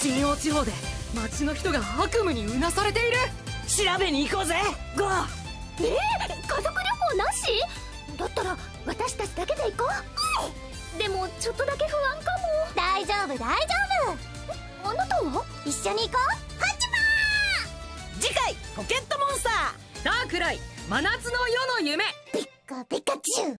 新王地方で町の人が悪夢にうなされている。調べに行こうぜゴー。 家族旅行なしだったら私たちだけで行こう。でもちょっとだけ不安かも。大丈夫大丈夫。あなたは一緒に行こう。ハッチパー。 次回ポケットモンスターダークライ真夏の夜の夢。 ピッカピカチュウ。